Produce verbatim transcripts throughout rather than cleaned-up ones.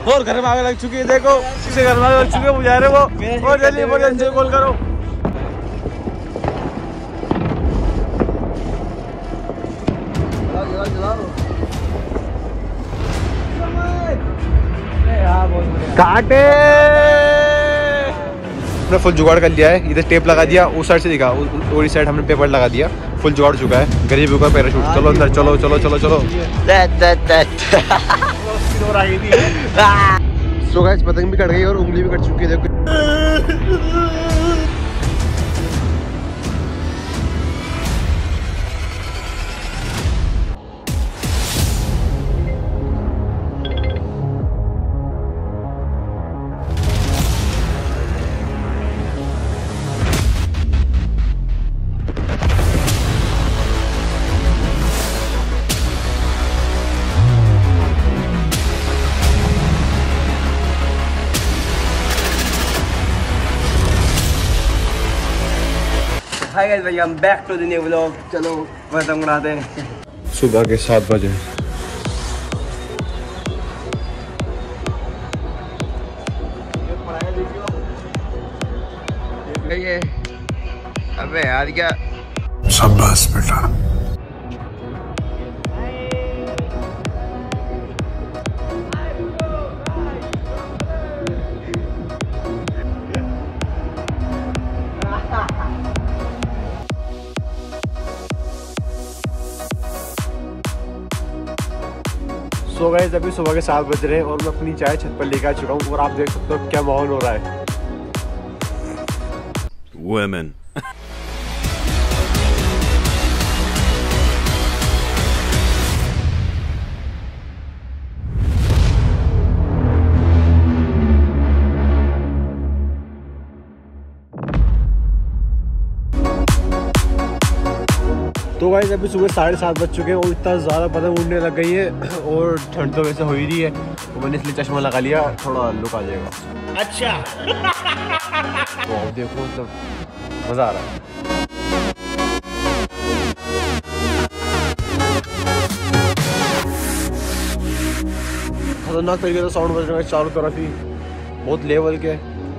और घर में आग लग चुकी है, देखो किसे घर में आग लग चुकी है, बुझा रहे वो। और जल्दी इमरजेंसी कॉल करो। काटे हमने फुल जुगाड़ कर लिया है। इधर टेप लगा दिया, उस साइड से दिखा, और इस साइड हमने पेपर लगा दिया। फुल जुगाड़ चुका है। गरीब का पैराशूट। चलो अंदर, चलो चलो चलो चलो। सो गाइस पतंग भी कट गई और उंगली भी कट चुकी है, देखो। Hi guys, welcome back to the new vlog. चलो पतंग उड़ाते हैं। सुबह के सात बजे ये अबे यार क्या। शाबाश बेटा। सो गाइस अभी सुबह के सात बज रहे हैं और मैं अपनी चाय छत पर लेकर आ चुका हूँ और आप देख सकते हो क्या माहौल हो रहा है। Women. तो गाइस अभी सुबह साढ़े सात बज चुके हैं और इतना ज़्यादा पतंग उड़ने लग गई है और ठंड तो वैसे हो ही रही है, तो मैंने इसलिए चश्मा लगा लिया, थोड़ा लुक आ जाएगा। अच्छा। तो अब देखो मतलब मज़ा आ रहा है। खतरनाक तरीके से साउंड बज रहा है चारों तरफ ही, बहुत लेवल के।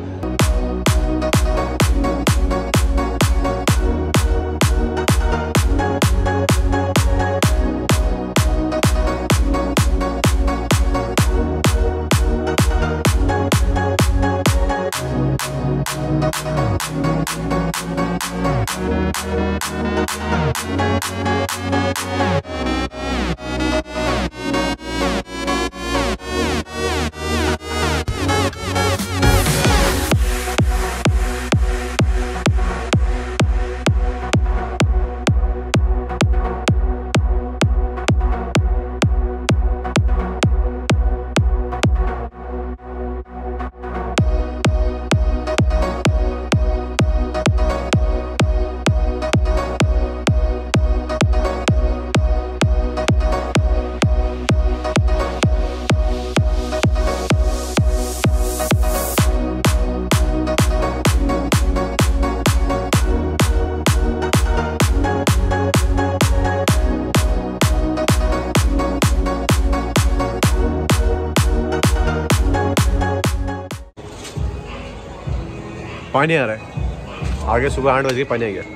पानी आ रहा है आगे, सुबह आठ बजे पानी आ गया।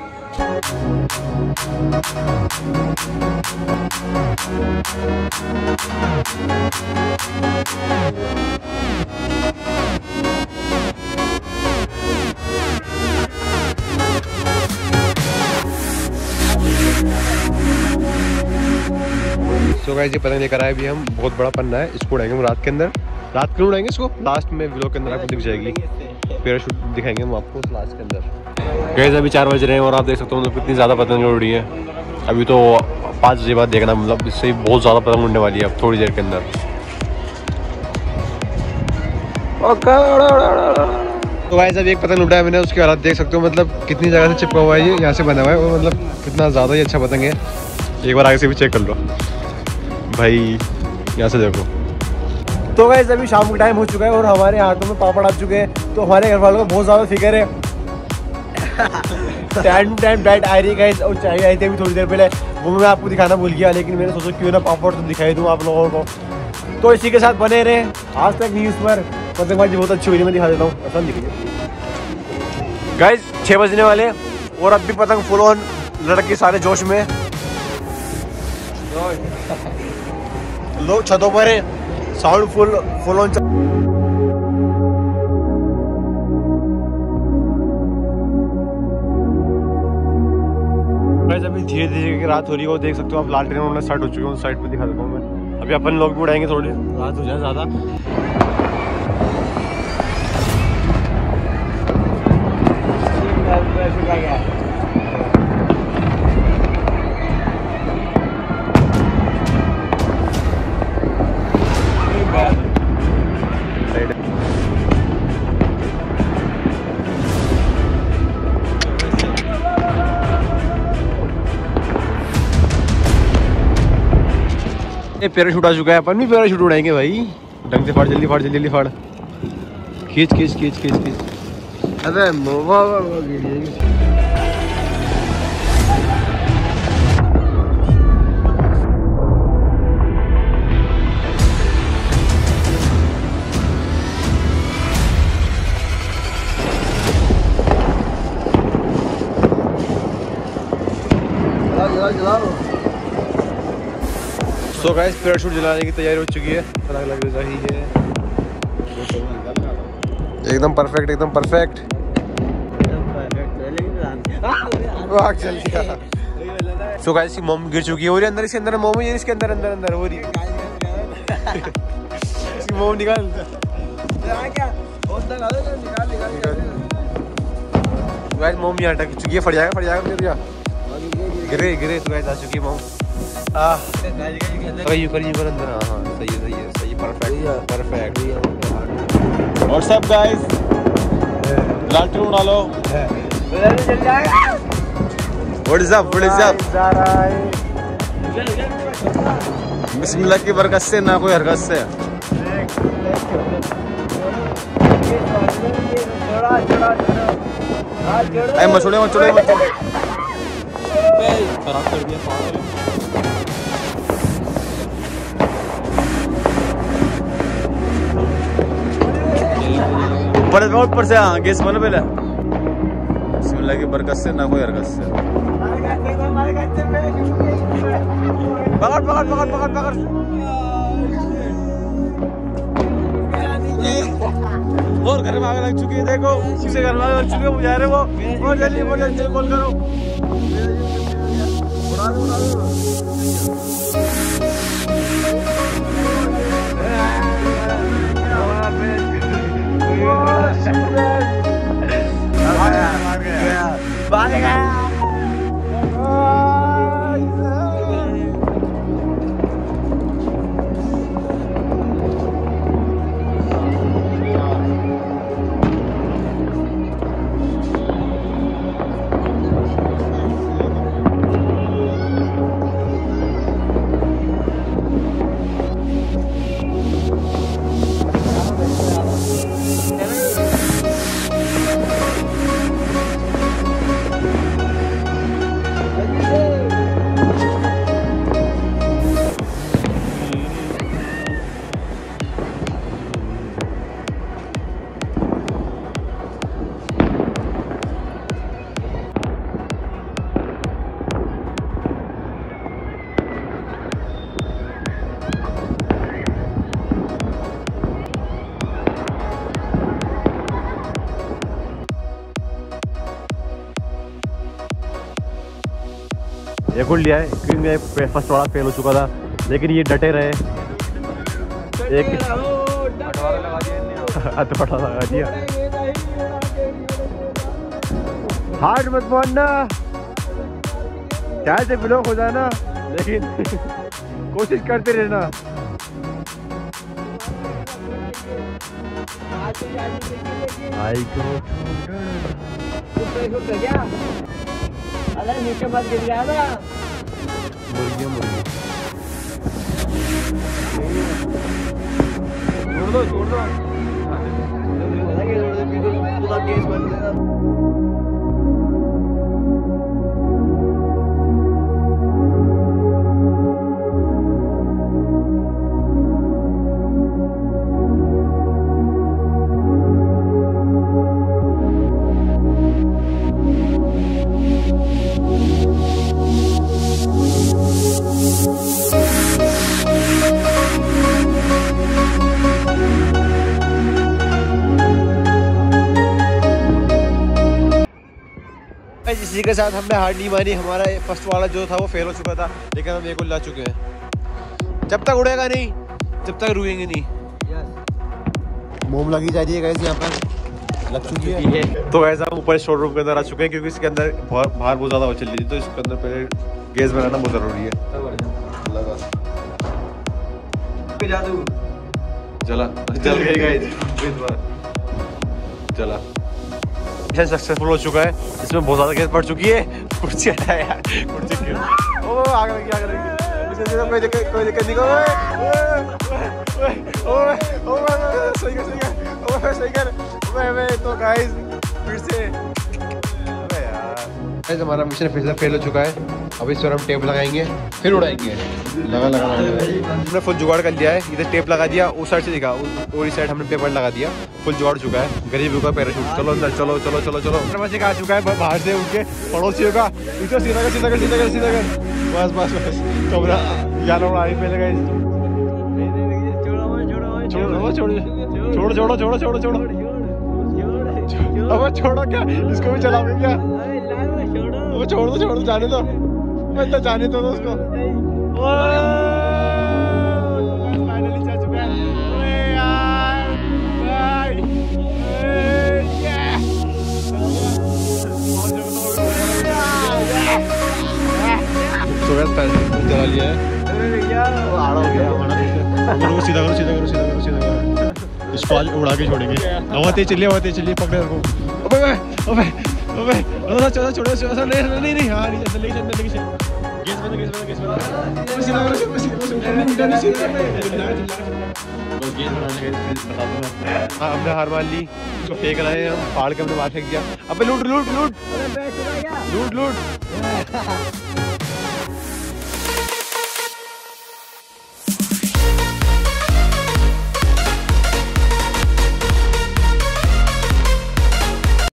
तो गाइस ये पतंग लेकर आए भी हम, बहुत बड़ा पन्ना है, इसको उड़ाएंगे हम रात के अंदर। रात को उड़ाएंगे इसको, लास्ट में व्लॉग के अंदर आपको दिख जाएगी, पैराशूट दिखाएंगे हम आपको लास्ट के अंदर। गाइस अभी चार बज रहे हैं और आप देख सकते हो कितनी ज़्यादा पतंग उड़ी है। अभी तो पाँच बजे बाद देखना, मतलब इससे ही बहुत ज़्यादा पतंग उड़ने वाली है अब थोड़ी देर के अंदर। तो गाइस अभी एक पतंग उड़ाया मैंने, उसके हालात देख सकते हो, मतलब कितनी जगह से चिपका हुआ है, ये यहाँ से बना हुआ है, और मतलब कितना ज़्यादा ही अच्छा पतंग है। एक बार आगे से भी चेक कर लो भाई, यहाँ से देखो। तो गाइस अभी शाम का टाइम हो चुका है और हमारे हाथों में पापड़ आ चुके हैं, तो हमारे घर वालों को बहुत ज़्यादा फिक्र है। टाइम टाइम डाइट आ रही है गाइस, और चाय आई थी अभी थोड़ी देर पहले, वो मैं आपको दिखाना भूल गया, लेकिन मैंने सोचा क्यों ना पापड़ तो दिखाई दूँ आप लोगों को। तो इसी के साथ बने रहे आज तक न्यूज़ पर। पतंगबाजी बहुत अच्छी हुई, मैं दिखा देता हूँ। पसंद दिखिए गाइस, छः बजने वाले और अब भी पतंग फुल ऑन, लड़के सारे जोश में। लोग छतों पर है, साउंड फुल फुल ऑन। अभी धीरे धीरे रात हो रही है, वो देख सकते हो आप, लालटेन उड़ना स्टार्ट हो चुके हैं। उस साइड पे दिखा देता हूँ मैं। अभी अपन लोग भी उड़ाएंगे, थोड़ी रात हो जाए ज़्यादा। ये पैराशूट आ चुका है, अपन भी पैराशूट उड़ाएंगे भाई। ढंग से फाड़, जल्दी फाड़, जल्दी जल्दी फाड़। खींच खींच खींच खींच खींच। अबे मोवा सो गाइस, पैराशूट जलाने की तैयारी हो चुकी है। पता लग रही है एकदम परफेक्ट, एकदम परफेक्ट। सो गाइस, की मोम गिर चुकी है और अंदर, इसके अंदर मोम है, इसके अंदर अंदर अंदर हो रही है। इसकी मोम निकाल। गाइस, मोम यहाँ अटक चुकी है, फट जाएगा फट जाएगा मेरे यहाँ। गिरे गिरे तो गाइस आ चुकी है मोम। हाँ करिए करिए कर अंदर। हाँ हाँ सही है सही है सही, परफेक्ट परफेक्ट। व्हाट्सअप गाइस, लालटेन उड़ा लो। What is up, what is up. बिस्मिल्लाह की बरकत से, ना कोई हरकत से। अरे मछोड़े मछोड़े मछोड़े खराब कर दिया। ऊपर से ऊपर से हाँ गैस बनो पहले। बिस्मिल्लाह की बरकत से, ना कोई हरकत से। पकड़ पकड़ पकड़ पकड़ पकड़। और घर में आग लग चुकी है, देखो किसी घर में आग लग चुकी है, बुझा रहे वो। बहुत जल्दी बहुत जल्दी कॉल करो। उड़ा दो उड़ा दो। भाग गया। एक उड़ लिया है क्योंकि मैं फर्स्ट वाला फेल हो चुका था, लेकिन ये डटे रहे। एक हथौड़ा लगा दिया। हार्ड मत मानना, चाहे से ब्लॉक हो जाना, लेकिन कोशिश करते रहना। आई को अरे नीचे मत गिर जाना। मुर्गी मुर्गी छोड़ दो छोड़ दो। पूरा केस बन गया। किसी के साथ हमने हार नहीं मानी। हमारा फर्स्ट वाला जो था वो फेल हो चुका था, लेकिन हम एक ला चुके हैं। जब तक उड़ेगा नहीं, जब तक रुकेंगे नहीं। मोम लगी जा रही है गाइस, यहाँ पर लग चुकी है। तो गाइस हम ऊपर शोरूम के अंदर आ चुके हैं, क्योंकि इसके अंदर बाहर बहुत ज़्यादा हवा चल रही थी, तो इसके अंदर पहले गैस बनाना बहुत ज़रूरी है। जादू चला चल गई गाइस, चला मिशन सक्सेसफुल हो चुका है। इसमें बहुत ज़्यादा गैस बढ़ चुकी है। कुर्सी हटा यार, कुर्सी क्यों? ओ आग लगी, आग लगी। कोई दिक्कत कोई दिक्कत नहीं। ओए ओए ओए सही कर सही कर ओए सही कर ओए। तो गाइस फिर से अबे यार, गाइस हमारा मिशन फिर से फेल हो चुका है। अब इस पर हम टेप लगाएंगे, फिर उड़ाएंगे। लगा लगा हमने फुल जुगाड़ कर लिया है। इधर टेप लगा दिया, उस साइड से दिखा, और इस साइड हमने पेपर लगा दिया। फुल जुगाड़ चुका है। गरीब का पैराशूट। चलो अंदर चलो चलो चलो चलो। बच्चे आ चुका है बाहर से, उनके पड़ोसियों का। इधर सीधा कर सीधा कर सीधा कर सीधा कर। बस बस बस कमरा यार उड़ाई पहले गाइस। छोड़ो छोड़ो छोड़ो छोड़ो छोड़ो छोड़ो। अब छोड़ो क्या, इसको भी चलाओगे क्या? वो छोड़ दो छोड़ दो, जाने दो, मतलब जाने दो उसको। फाइनली जा चुका है। अरे यार चला लिया है। आड़ा हो गया हमारा। सीधा करो सीधा करो सीधा करो सीधा करो। इसको आज उड़ा के छोड़ेंगे। हवा तेज चलिए, हवा तेज चलिए, पकड़े रखो। अबे अबे अबे अबे छोड़ो छोड़ो छोड़ो। नहीं नहीं नहीं, हाँ नहीं चल, लेके चल लेके चल। गैस बंद गैस बंद गैस बंद। सीधा करो सीधा सीधा सीधा बस गैस बनाने का बता दो मैं। हां हमने हार मान ली। इसको फेंक रहे हैं हम, फाड़ के हमने बाहर फेंक दिया। अबे लूट लूट लूट लूट लूट।